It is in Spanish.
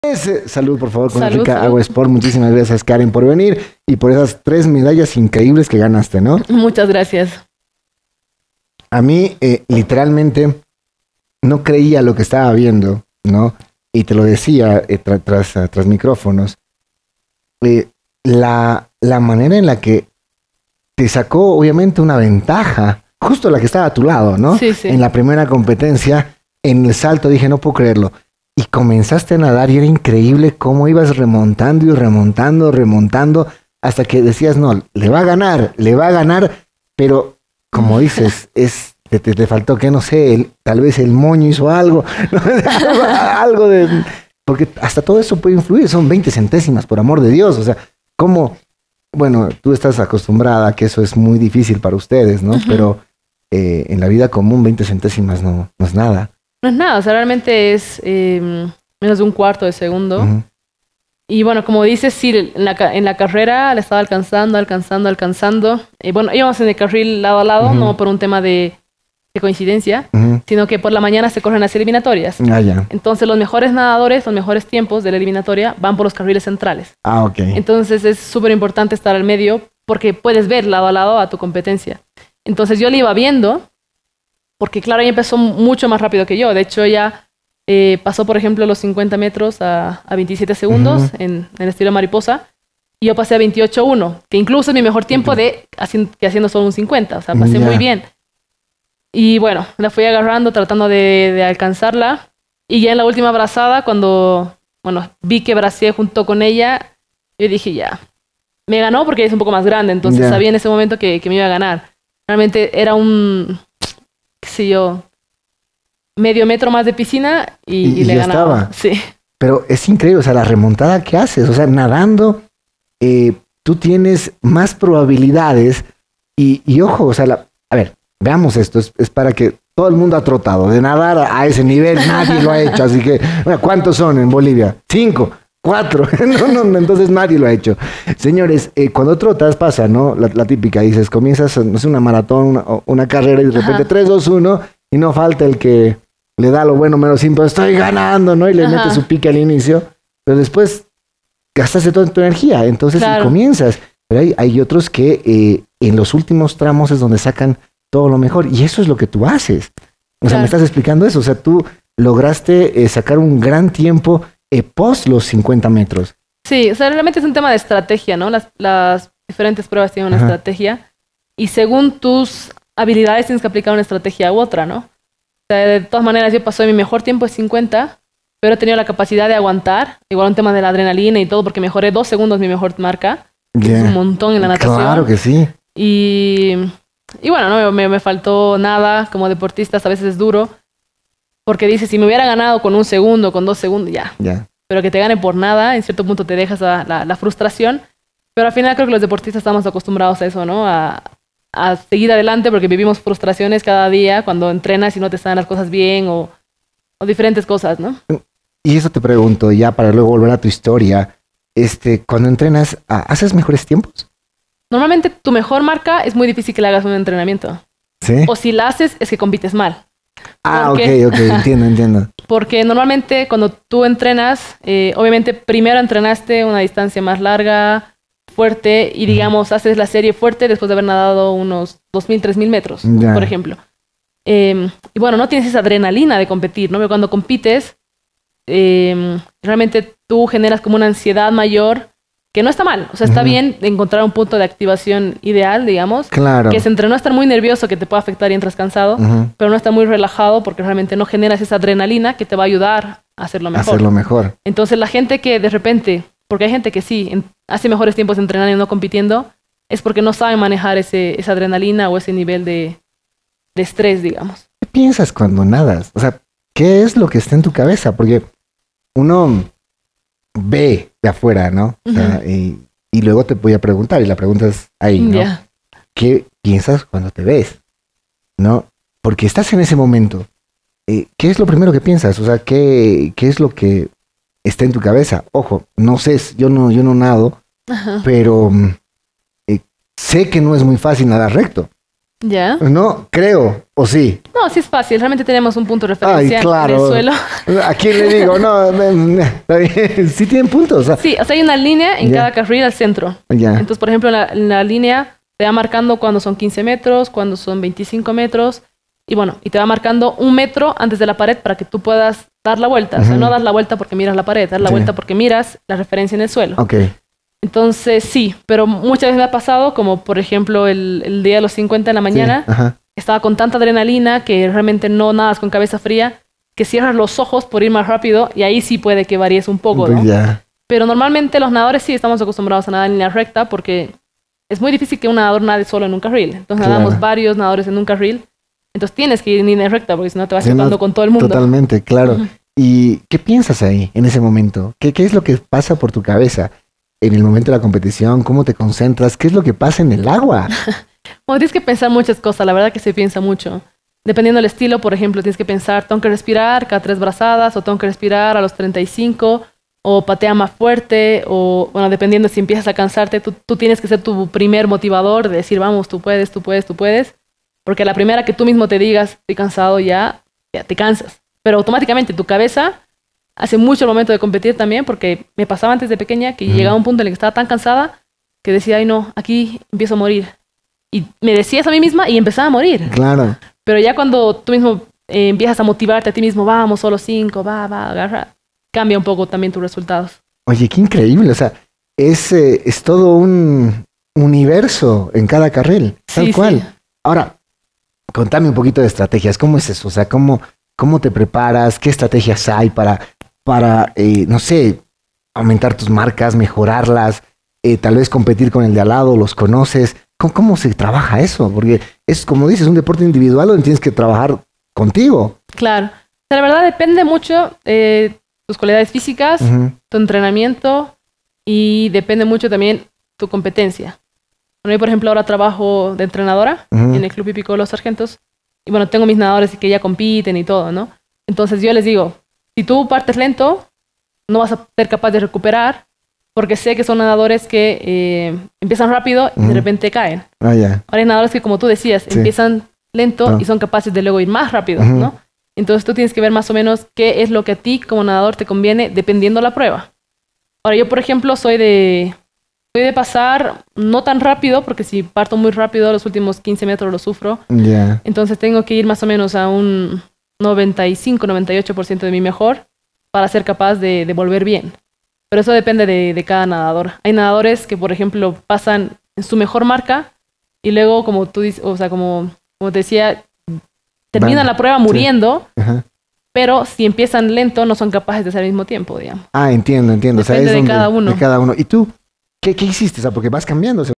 Salud, por favor, con Salud, Rica salud. Agua Sport. Muchísimas gracias, Karen, por venir y por esas 3 medallas increíbles que ganaste, ¿no? Muchas gracias. A mí, literalmente, no creía lo que estaba viendo, ¿no? Y te lo decía tras micrófonos. La manera en la que te sacó, obviamente, una ventaja, justo la que estaba a tu lado, ¿no? Sí, sí. En la primera competencia, en el salto, dije, no puedo creerlo. Y comenzaste a nadar y era increíble cómo ibas remontando y remontando, hasta que decías, no, le va a ganar, pero como dices, te faltó que, no sé, tal vez el moño hizo algo, ¿no? Algo de... Porque hasta todo eso puede influir, son 20 centésimas, por amor de Dios, o sea, ¿cómo? Bueno, tú estás acostumbrada a que eso es muy difícil para ustedes, ¿no? Pero en la vida común 20 centésimas no es nada. No es nada, o sea, realmente es menos de un cuarto de segundo. Ujú. Y bueno, como dices, sí, en la carrera la estaba alcanzando. Bueno, íbamos en el carril lado a lado, Ujú. no por un tema de coincidencia, Ujú. sino que por la mañana se corren las eliminatorias. Ah, ya. Entonces los mejores nadadores, los mejores tiempos de la eliminatoria van por los carriles centrales. Ah, ok. Entonces es súper importante estar al medio porque puedes ver lado a lado a tu competencia. Entonces yo le iba viendo porque claro, ella empezó mucho más rápido que yo. De hecho, ella pasó, por ejemplo, los 50 metros a 27 segundos en el estilo mariposa. Y yo pasé a 28.1, que incluso es mi mejor tiempo haciendo solo un 50. O sea, pasé muy bien. Y bueno, la fui agarrando, tratando de alcanzarla. Y ya en la última brazada, cuando vi que bracé junto con ella, yo dije ya, me ganó porque ella es un poco más grande. Entonces sabía en ese momento que me iba a ganar. Realmente era qué sé yo, medio metro más de piscina y le ya ganaba. estaba. Sí. Pero es increíble, o sea, la remontada que haces, o sea, nadando, tú tienes más probabilidades y ojo, o sea, a ver, veamos esto, es para que todo el mundo ha trotado, de nadar a ese nivel nadie lo ha hecho, así que, bueno, ¿cuántos son en Bolivia? 5, 4, no, entonces nadie lo ha hecho. Señores, cuando trotas pasa, ¿no? La típica, dices, comienzas, no sé, una maratón, una carrera y de repente 3, 2, 1 y no falta el que le da lo bueno menos simple, estoy ganando, ¿no? Y le mete su pique al inicio, pero después gastaste toda tu energía, entonces y comienzas. Pero hay otros que en los últimos tramos es donde sacan todo lo mejor y eso es lo que tú haces. O sea, me estás explicando eso, o sea, tú lograste sacar un gran tiempo post los 50 metros. Sí, o sea, realmente es un tema de estrategia, ¿no? Las diferentes pruebas tienen una estrategia y según tus habilidades tienes que aplicar una estrategia u otra, ¿no? O sea, de todas maneras yo pasé mi mejor tiempo de 50, pero he tenido la capacidad de aguantar, igual un tema de la adrenalina y todo, porque mejoré 2 segundos mi mejor marca, que es un montón en la natación. Claro que sí. Y bueno, no me faltó nada, como deportista a veces es duro, porque dices, si me hubiera ganado con 1 segundo, con 2 segundos, ya. Pero que te gane por nada, en cierto punto te dejas la frustración, pero al final creo que los deportistas estamos acostumbrados a eso, ¿no? A seguir adelante porque vivimos frustraciones cada día cuando entrenas y no te salen las cosas bien o diferentes cosas, ¿no? Y eso te pregunto, ya para luego volver a tu historia, cuando entrenas, ¿haces mejores tiempos? Normalmente tu mejor marca es muy difícil que la hagas en un entrenamiento. ¿Sí? O si la haces es que compites mal. Ok, entiendo. Porque normalmente cuando tú entrenas, obviamente primero entrenaste una distancia más larga, fuerte, y digamos, haces la serie fuerte después de haber nadado unos 2.000, 3.000 metros, por ejemplo. Y bueno, no tienes esa adrenalina de competir, ¿no? Pero cuando compites, realmente tú generas como una ansiedad mayor, que no está mal. O sea, está bien encontrar un punto de activación ideal, digamos. Claro. Que es entre no estar muy nervioso, que te puede afectar y entras cansado, pero no estar muy relajado porque realmente no generas esa adrenalina que te va a ayudar a hacerlo mejor. Entonces la gente que de repente, porque hay gente que sí hace mejores tiempos entrenando y no compitiendo, es porque no sabe manejar esa adrenalina o ese nivel de estrés, digamos. ¿Qué piensas cuando nadas? O sea, ¿qué es lo que está en tu cabeza? Porque uno ve de afuera, ¿no? O sea, y luego te voy a preguntar, y la pregunta es ahí, ¿no? ¿Qué piensas cuando te ves? ¿No? Porque estás en ese momento. ¿Qué es lo primero que piensas? O sea, ¿qué es lo que está en tu cabeza? Ojo, no sé, yo no nado, pero sé que no es muy fácil nadar recto. ¿Ya? No, creo, o sí. No, sí es fácil. Realmente tenemos un punto de referencia Ay, claro. en el suelo. ¿A quién le digo? No, está bien. Sí tienen puntos. Sí, o sea, hay una línea en cada carril al centro. Ya. Entonces, por ejemplo, en la línea te va marcando cuando son 15 metros, cuando son 25 metros. Y bueno, y te va marcando 1 metro antes de la pared para que tú puedas dar la vuelta. O sea, no das la vuelta porque miras la pared, das la vuelta porque miras la referencia en el suelo. Ok. Entonces, sí, pero muchas veces me ha pasado, como por ejemplo el día de los 50 en la mañana, estaba con tanta adrenalina que realmente no nadas con cabeza fría, que cierras los ojos por ir más rápido y ahí sí puede que varíes un poco, ¿no? Pero normalmente los nadadores sí estamos acostumbrados a nadar en línea recta porque es muy difícil que un nadador nade solo en un carril. Entonces nadamos varios nadadores en un carril. Entonces tienes que ir en línea recta porque si no te vas chocando con todo el mundo. Totalmente, claro. ¿Y qué piensas ahí en ese momento? ¿Qué es lo que pasa por tu cabeza en el momento de la competición? ¿Cómo te concentras? ¿Qué es lo que pasa en el agua? Bueno, tienes que pensar muchas cosas. La verdad que se piensa mucho. Dependiendo del estilo, por ejemplo, tienes que pensar, tengo que respirar cada 3 brazadas o tengo que respirar a los 35 o patea más fuerte o, bueno, dependiendo si empiezas a cansarte, tú tienes que ser tu primer motivador de decir, vamos, tú puedes, tú puedes, tú puedes. Porque a la primera que tú mismo te digas, estoy cansado, ya te cansas. Pero automáticamente tu cabeza hace mucho el momento de competir también, porque me pasaba antes de pequeña que llegaba un punto en el que estaba tan cansada que decía, ay no, aquí empiezo a morir. Y me decía eso a mí misma y empezaba a morir. Claro. Pero ya cuando tú mismo empiezas a motivarte a ti mismo, vamos, solo 5, va, agarra, cambia un poco también tus resultados. Oye, qué increíble. O sea, es todo un universo en cada carril, tal cual. Sí. Ahora, contame un poquito de estrategias. ¿Cómo es eso? O sea, ¿cómo te preparas? ¿Qué estrategias hay para no sé, aumentar tus marcas, mejorarlas? Tal vez competir con el de al lado, ¿los conoces? ¿Cómo se trabaja eso? Porque es, como dices, un deporte individual donde tienes que trabajar contigo. Claro. O sea, la verdad depende mucho tus cualidades físicas, tu entrenamiento y depende mucho también tu competencia. Bueno, yo, por ejemplo, ahora trabajo de entrenadora en el Club Hípico de los Sargentos. Y bueno, tengo mis nadadores que ya compiten y todo, ¿no? Entonces yo les digo, si tú partes lento, no vas a ser capaz de recuperar porque sé que son nadadores que empiezan rápido y de repente caen. Ahora hay nadadores que, como tú decías, empiezan lento y son capaces de luego ir más rápido, ¿no? Entonces tú tienes que ver más o menos qué es lo que a ti como nadador te conviene dependiendo la prueba. Ahora yo, por ejemplo, soy de pasar no tan rápido, porque si parto muy rápido, los últimos 15 metros lo sufro. Entonces tengo que ir más o menos a un 95-98% de mi mejor para ser capaz de volver bien. Pero eso depende de cada nadador. Hay nadadores que, por ejemplo, pasan en su mejor marca y luego, como tú dices, o sea, como te decía, terminan la prueba muriendo, pero si empiezan lento no son capaces de hacer al mismo tiempo, digamos. Entiendo. Depende, o sea, de cada uno. De cada uno. ¿Y tú? ¿Qué hiciste? O sea, porque vas cambiando.